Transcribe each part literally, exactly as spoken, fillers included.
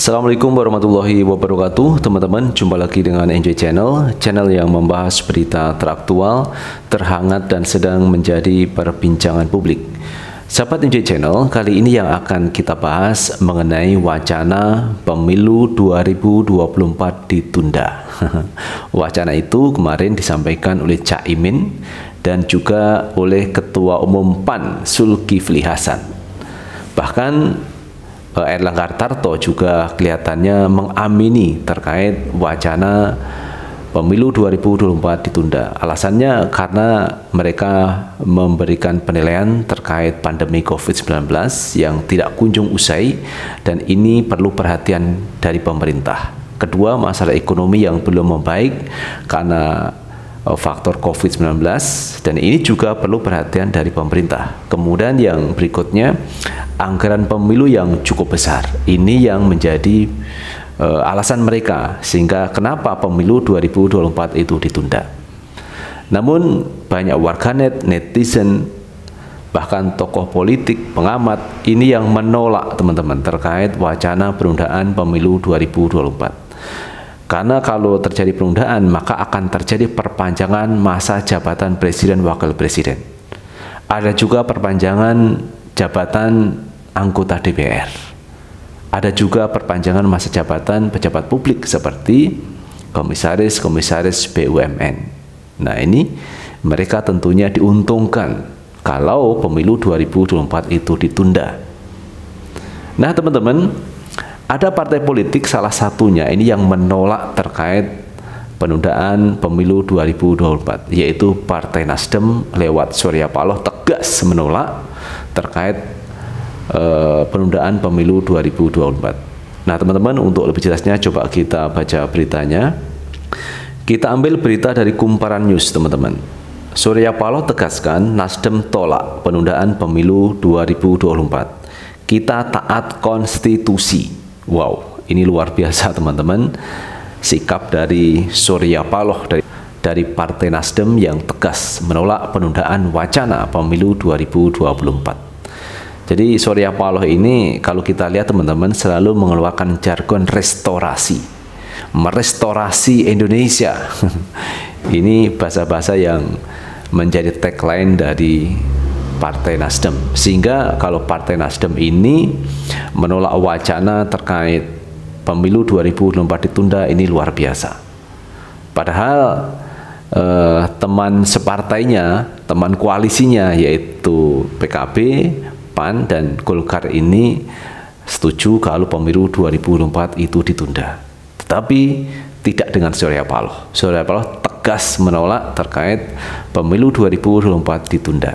Assalamualaikum warahmatullahi wabarakatuh. Teman-teman, jumpa lagi dengan N J Channel, channel yang membahas berita teraktual, terhangat dan sedang menjadi perbincangan publik. Sahabat N J Channel, kali ini yang akan kita bahas mengenai wacana pemilu dua ribu dua puluh empat ditunda. Wacana itu kemarin disampaikan oleh Cak Imin dan juga oleh Ketua Umum P A N Zulkifli Hasan. Bahkan Erlangga Hartarto juga kelihatannya mengamini terkait wacana pemilu dua ribu dua puluh empat ditunda. Alasannya karena mereka memberikan penilaian terkait pandemi COVID sembilan belas yang tidak kunjung usai dan ini perlu perhatian dari pemerintah. Kedua, masalah ekonomi yang belum membaik karena faktor COVID sembilan belas dan ini juga perlu perhatian dari pemerintah. Kemudian yang berikutnya, anggaran pemilu yang cukup besar. Ini yang menjadi uh, alasan mereka sehingga kenapa pemilu dua ribu dua puluh empat itu ditunda. Namun banyak warganet, netizen, bahkan tokoh politik, pengamat ini yang menolak teman-teman terkait wacana penundaan pemilu dua ribu dua puluh empat. Karena kalau terjadi penundaan, maka akan terjadi perpanjangan masa jabatan presiden wakil presiden. Ada juga perpanjangan jabatan anggota D P R. Ada juga perpanjangan masa jabatan pejabat publik seperti komisaris-komisaris B U M N. Nah, ini mereka tentunya diuntungkan kalau pemilu dua ribu dua puluh empat itu ditunda. Nah, teman-teman, ada partai politik salah satunya ini yang menolak terkait penundaan pemilu dua ribu dua puluh empat, yaitu Partai Nasdem lewat Surya Paloh tegas menolak terkait uh, penundaan pemilu dua ribu dua puluh empat. Nah, teman-teman, untuk lebih jelasnya coba kita baca beritanya. Kita ambil berita dari Kumparan News, teman-teman. Surya Paloh tegaskan Nasdem tolak penundaan pemilu dua ribu dua puluh empat. Kita taat konstitusi. Wow, ini luar biasa teman-teman, sikap dari Surya Paloh dari, dari Partai Nasdem yang tegas menolak penundaan wacana pemilu dua ribu dua puluh empat. Jadi Surya Paloh ini kalau kita lihat teman-teman selalu mengeluarkan jargon restorasi, merestorasi Indonesia. Ini bahasa-bahasa yang menjadi tagline dari Partai Nasdem, sehingga kalau Partai Nasdem ini menolak wacana terkait pemilu dua ribu dua puluh empat ditunda, ini luar biasa. Padahal eh, teman separtainya, teman koalisinya yaitu P K B, P A N dan Golkar ini setuju kalau pemilu dua ribu dua puluh empat itu ditunda. Tetapi tidak dengan Surya Paloh. Surya Paloh tegas menolak terkait pemilu dua ribu dua puluh empat ditunda.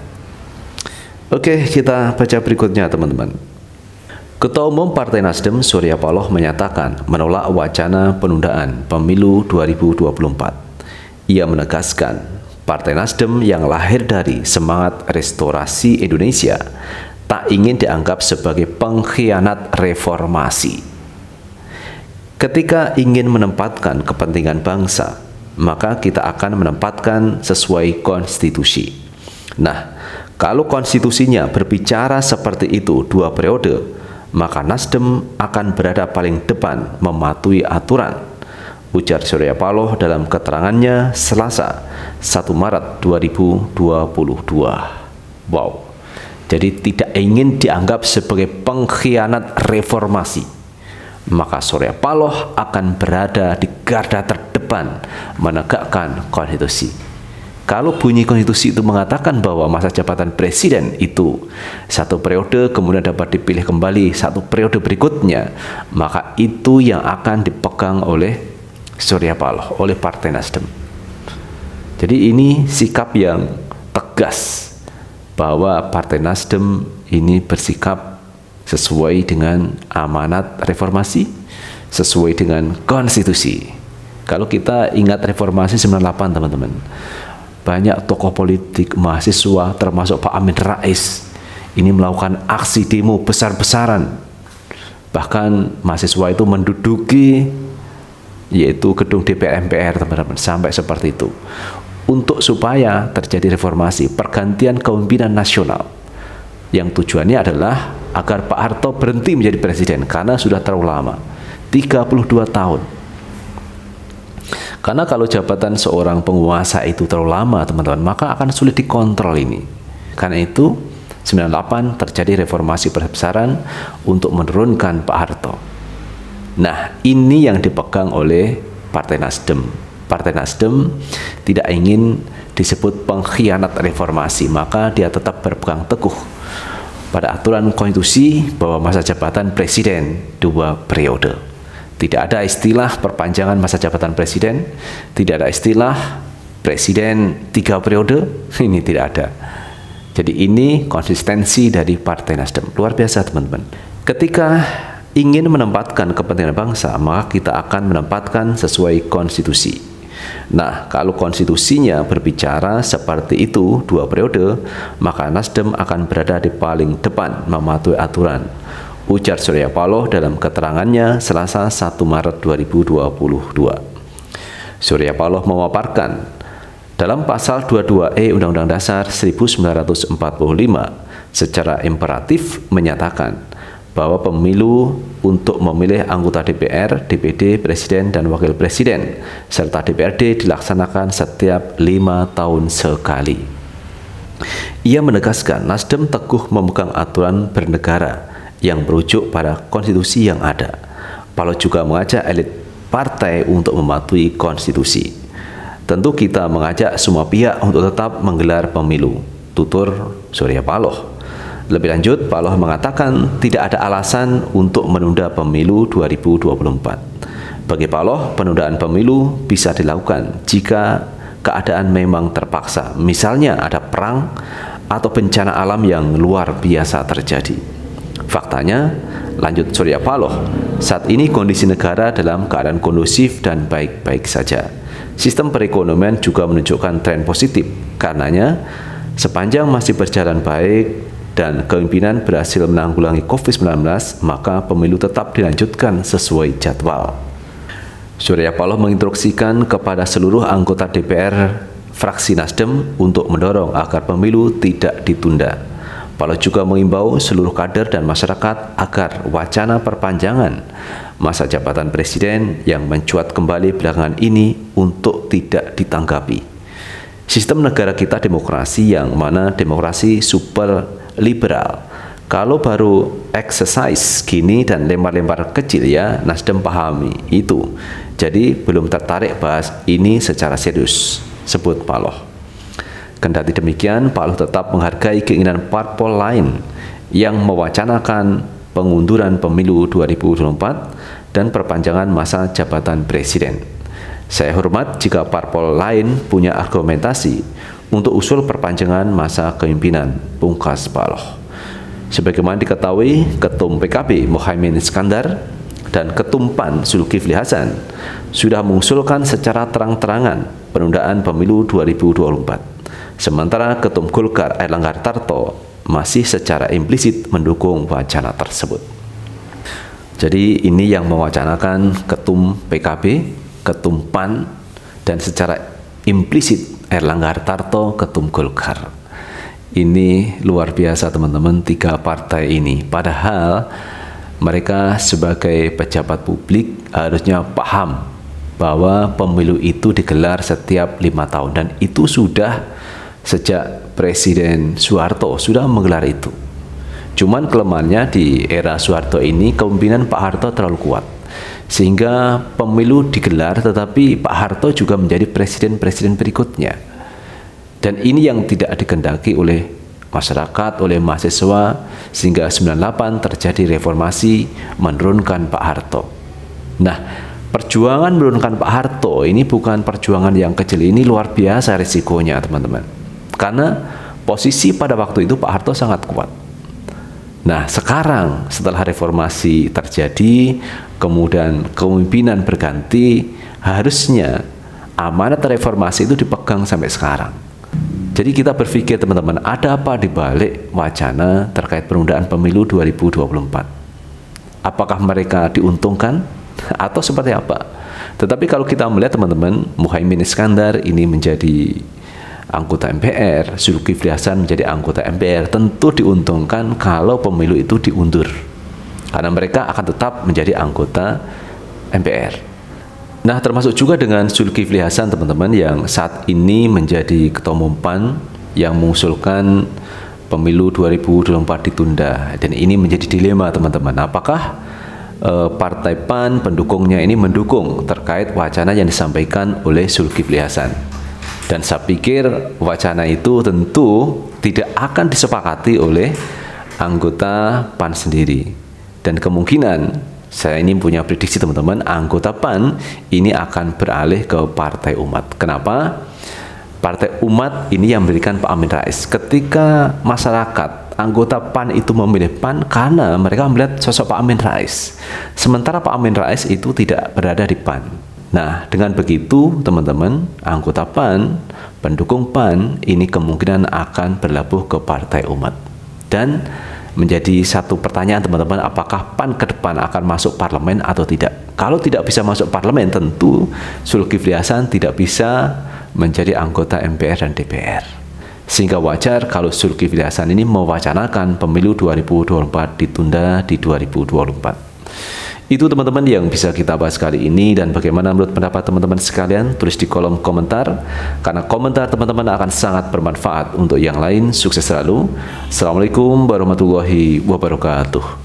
Oke, kita baca berikutnya teman-teman. Ketua Umum Partai Nasdem Surya Paloh menyatakan menolak wacana penundaan pemilu dua ribu dua puluh empat. Ia menegaskan Partai Nasdem yang lahir dari semangat restorasi Indonesia tak ingin dianggap sebagai pengkhianat reformasi. Ketika ingin menempatkan kepentingan bangsa, maka kita akan menempatkan sesuai konstitusi. Nah, kalau konstitusinya berbicara seperti itu dua periode, maka Nasdem akan berada paling depan mematuhi aturan, ujar Surya Paloh dalam keterangannya Selasa satu Maret dua ribu dua puluh dua. Wow, jadi tidak ingin dianggap sebagai pengkhianat reformasi, maka Surya Paloh akan berada di garda terdepan menegakkan konstitusi. Kalau bunyi konstitusi itu mengatakan bahwa masa jabatan presiden itu satu periode kemudian dapat dipilih kembali satu periode berikutnya, maka itu yang akan dipegang oleh Surya Paloh, oleh Partai Nasdem. Jadi ini sikap yang tegas bahwa Partai Nasdem ini bersikap sesuai dengan amanat reformasi, sesuai dengan konstitusi. Kalau kita ingat reformasi sembilan puluh delapan teman-teman, banyak tokoh politik, mahasiswa, termasuk Pak Amin Rais, ini melakukan aksi demo besar-besaran. Bahkan mahasiswa itu menduduki yaitu gedung D P R M P R, teman-teman, sampai seperti itu. Untuk supaya terjadi reformasi, pergantian kepemimpinan nasional, yang tujuannya adalah agar Pak Harto berhenti menjadi presiden karena sudah terlalu lama. tiga puluh dua tahun. Karena kalau jabatan seorang penguasa itu terlalu lama, teman-teman, maka akan sulit dikontrol ini. Karena itu, sembilan puluh delapan terjadi reformasi besar-besaran untuk menurunkan Pak Harto. Nah, ini yang dipegang oleh Partai Nasdem. Partai Nasdem tidak ingin disebut pengkhianat reformasi, maka dia tetap berpegang teguh pada aturan konstitusi bahwa masa jabatan presiden dua periode. Tidak ada istilah perpanjangan masa jabatan presiden, tidak ada istilah presiden tiga periode, ini tidak ada. Jadi ini konsistensi dari Partai Nasdem, luar biasa teman-teman. Ketika ingin menempatkan kepentingan bangsa, maka kita akan menempatkan sesuai konstitusi. Nah, kalau konstitusinya berbicara seperti itu dua periode, maka Nasdem akan berada di paling depan mematuhi aturan, ujar Surya Paloh dalam keterangannya Selasa satu Maret dua ribu dua puluh dua. Surya Paloh memaparkan dalam pasal dua puluh dua E Undang-Undang Dasar seribu sembilan ratus empat puluh lima secara imperatif menyatakan bahwa pemilu untuk memilih anggota D P R, D P D, Presiden, dan Wakil Presiden, serta D P R D dilaksanakan setiap lima tahun sekali. Ia menegaskan Nasdem teguh memegang aturan bernegara yang merujuk pada konstitusi yang ada. Paloh juga mengajak elit partai untuk mematuhi konstitusi. Tentu kita mengajak semua pihak untuk tetap menggelar pemilu, tutur Surya Paloh. Lebih lanjut, Paloh mengatakan tidak ada alasan untuk menunda pemilu dua ribu dua puluh empat. Bagi Paloh, penundaan pemilu bisa dilakukan jika keadaan memang terpaksa, misalnya ada perang atau bencana alam yang luar biasa terjadi. Faktanya, lanjut Surya Paloh, saat ini kondisi negara dalam keadaan kondusif dan baik-baik saja. Sistem perekonomian juga menunjukkan tren positif. Karenanya, sepanjang masih berjalan baik dan kepemimpinan berhasil menanggulangi COVID sembilan belas, maka pemilu tetap dilanjutkan sesuai jadwal. Surya Paloh menginstruksikan kepada seluruh anggota D P R fraksi Nasdem untuk mendorong agar pemilu tidak ditunda. Paloh juga mengimbau seluruh kader dan masyarakat agar wacana perpanjangan masa jabatan presiden yang mencuat kembali belakangan ini untuk tidak ditanggapi. Sistem negara kita demokrasi yang mana demokrasi super liberal. Kalau baru exercise gini dan lempar-lempar kecil ya, Nasdem pahami itu. Jadi belum tertarik bahas ini secara serius, sebut Paloh. Kendati demikian, Paloh tetap menghargai keinginan parpol lain yang mewacanakan pengunduran pemilu dua ribu dua puluh empat dan perpanjangan masa jabatan presiden. Saya hormat jika parpol lain punya argumentasi untuk usul perpanjangan masa kepemimpinan, pungkas Paloh. Sebagaimana diketahui, Ketum P K B Muhaimin Iskandar dan Ketum P A N Zulkifli Hasan sudah mengusulkan secara terang-terangan penundaan pemilu dua ribu dua puluh empat. Sementara Ketum Golkar Airlangga Hartarto masih secara implisit mendukung wacana tersebut. Jadi ini yang mewacanakan Ketum P K B, Ketum P A N, dan secara implisit Airlangga Hartarto, Ketum Golkar. Ini luar biasa teman-teman, tiga partai ini. Padahal mereka sebagai pejabat publik harusnya paham bahwa pemilu itu digelar setiap lima tahun. Dan itu sudah sejak Presiden Soeharto sudah menggelar itu. Cuman kelemahannya di era Soeharto ini kepemimpinan Pak Harto terlalu kuat, sehingga pemilu digelar tetapi Pak Harto juga menjadi presiden-presiden berikutnya. Dan ini yang tidak dikehendaki oleh masyarakat, oleh mahasiswa, sehingga sembilan puluh delapan terjadi reformasi menurunkan Pak Harto. Nah, perjuangan menurunkan Pak Harto ini bukan perjuangan yang kecil, ini luar biasa risikonya teman-teman. Karena posisi pada waktu itu Pak Harto sangat kuat. Nah, sekarang setelah reformasi terjadi, kemudian kepemimpinan berganti, harusnya amanat reformasi itu dipegang sampai sekarang. Jadi kita berpikir teman-teman, ada apa di balik wacana terkait penundaan pemilu dua ribu dua puluh empat? Apakah mereka diuntungkan atau seperti apa? Tetapi kalau kita melihat teman-teman, Muhaimin Iskandar ini menjadi anggota M P R, Zulkifli Hasan menjadi anggota M P R, tentu diuntungkan kalau pemilu itu diundur. Karena mereka akan tetap menjadi anggota M P R. Nah, termasuk juga dengan Zulkifli Hasan teman-teman yang saat ini menjadi Ketua Umum P A N yang mengusulkan pemilu dua ribu dua puluh empat ditunda. Dan ini menjadi dilema teman-teman. Apakah eh, Partai P A N pendukungnya ini mendukung terkait wacana yang disampaikan oleh Zulkifli Hasan? Dan saya pikir wacana itu tentu tidak akan disepakati oleh anggota P A N sendiri. Dan kemungkinan saya ini punya prediksi teman-teman, anggota P A N ini akan beralih ke Partai Umat. Kenapa? Partai Umat ini yang memberikan Pak Amin Rais. Ketika masyarakat, anggota P A N itu memilih P A N karena mereka melihat sosok Pak Amin Rais. Sementara Pak Amin Rais itu tidak berada di P A N. Nah, dengan begitu teman-teman, anggota P A N, pendukung P A N ini kemungkinan akan berlabuh ke Partai Umat. Dan menjadi satu pertanyaan teman-teman, apakah P A N ke depan akan masuk parlemen atau tidak? Kalau tidak bisa masuk parlemen, tentu Zulkifli Hasan tidak bisa menjadi anggota M P R dan D P R. Sehingga wajar kalau Zulkifli Hasan ini mewacanakan pemilu dua ribu dua puluh empat ditunda di dua ribu dua puluh empat. Itu teman-teman yang bisa kita bahas kali ini, dan bagaimana menurut pendapat teman-teman sekalian, tulis di kolom komentar, karena komentar teman-teman akan sangat bermanfaat untuk yang lain. Sukses selalu. Assalamualaikum warahmatullahi wabarakatuh.